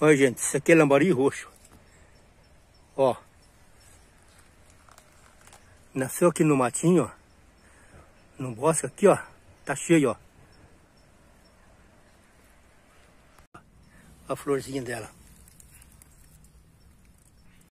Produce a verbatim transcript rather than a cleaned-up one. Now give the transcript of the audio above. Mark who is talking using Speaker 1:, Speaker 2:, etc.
Speaker 1: Olha, gente, isso aqui é lambari roxo. Ó. Nasceu aqui no matinho, ó. No bosque aqui, ó. Tá cheio, ó. A florzinha dela.